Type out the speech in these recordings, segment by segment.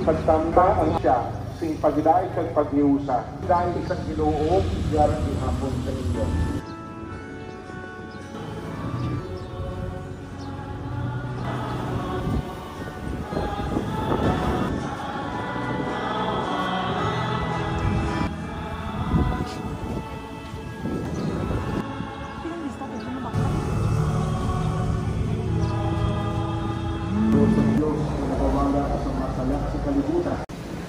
pagtamba ang siya, sing pagdaig kag paghiusa. Dahil isang Ginoo, yaran gihapon sa inyo. Diyos ang nakawala sa masalak sa kalibutan.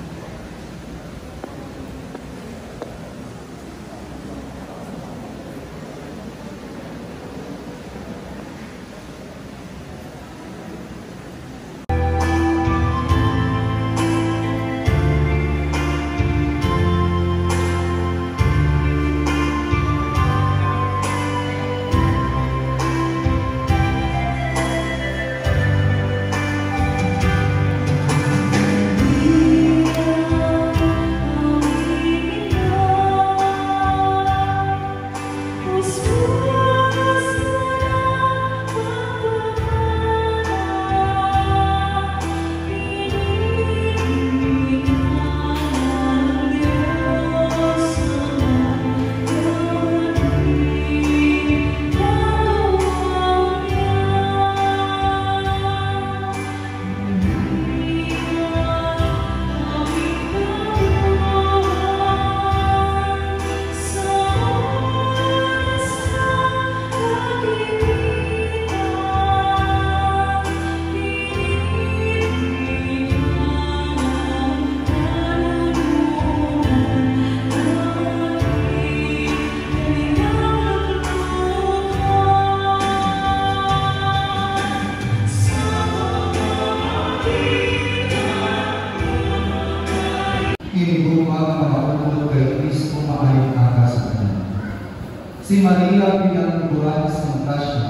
Si Maria pinagbubuhan sa Tasya.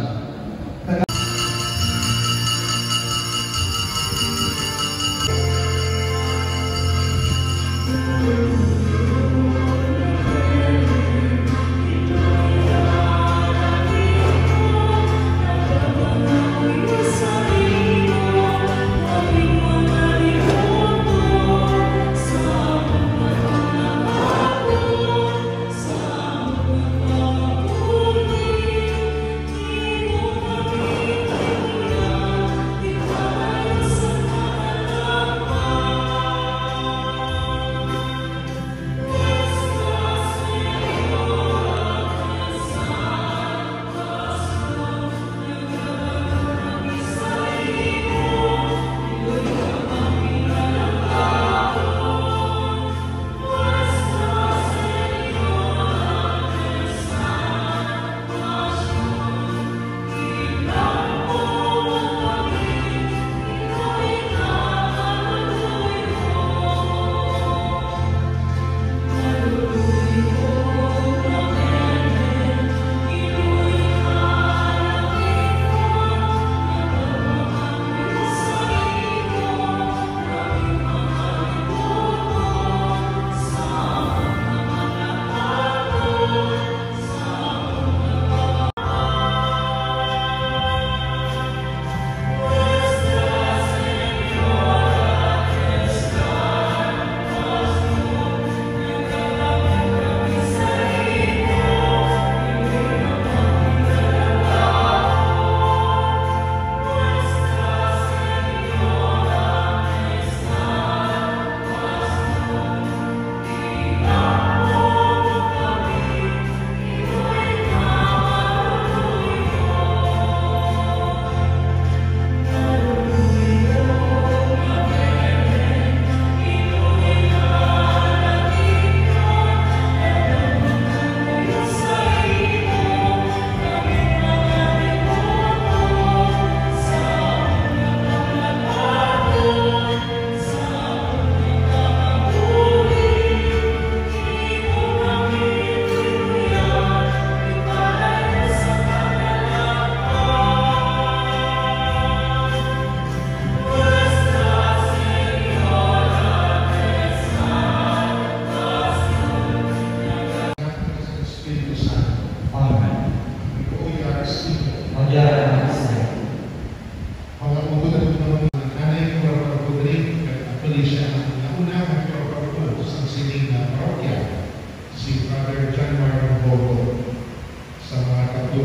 Oh,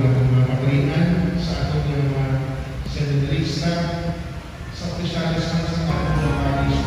atong mga pagringan, sa atong mga seminarista, sa opisyalis man sa atong mga parish.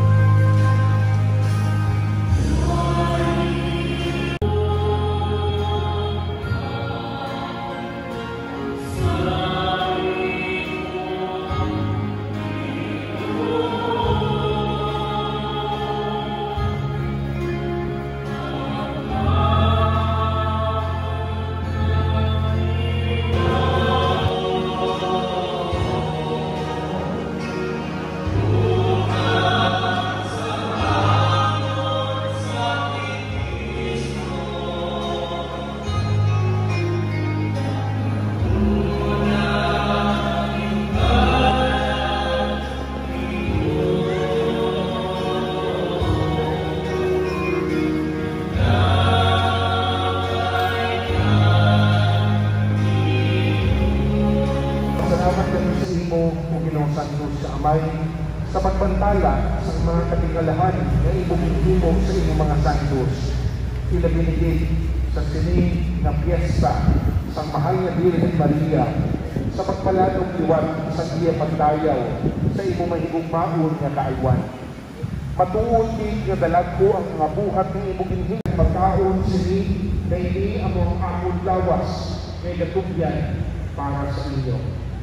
Salamat kami sa imo, o Ginoong Santos sa Amay, sa pagbantala sa mga katingalahan na ibumihimo sa imo mga santos. Sila binigay sa sining na piyesta sa mahal na Birhen Maria, sa pagpaladong liwat sa iya pagdayaw sa imo mahigong maun nga kaaywan. Matuon di nga dalag ko ang mga buhat ng imo ginhing pagkaon sini na ini ang mga amon lawas ngay gatubyan para sa inyo.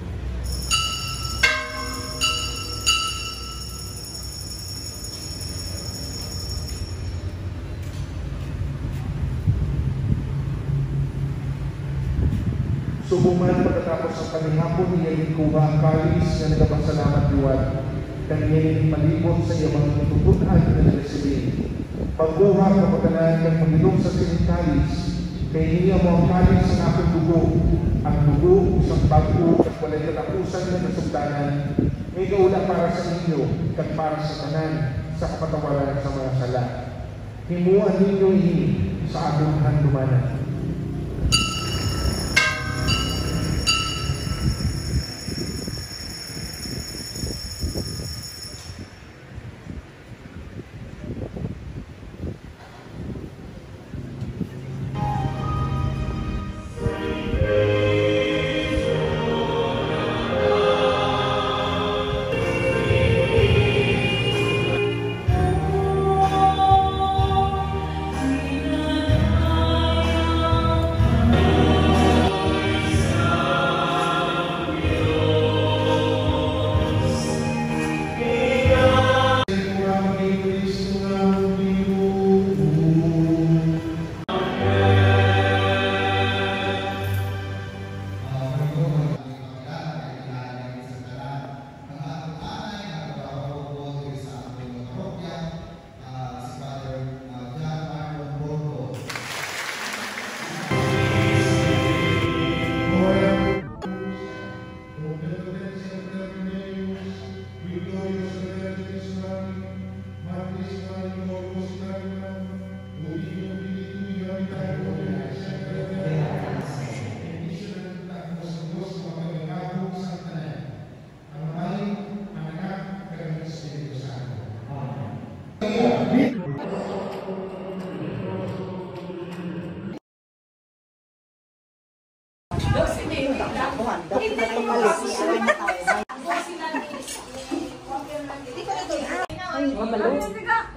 Subuman pagkatapos ang kanihapon niya ikuha ang kalis na nagpasalamat liwat kang niya malibot sa iyang mga tutunan na nagsilin. Pagbuha ng pagkalaan kang magilong sa sining kalis, kay niya mo ang kalis sa aking dugo, ang dugo isang bago at walay katapusan na nasugdanan, may gaula para sa inyo at para sa tanan sa kapatawaran sa mga sala. Himuan ninyo ini sa atong handumanan. Ay,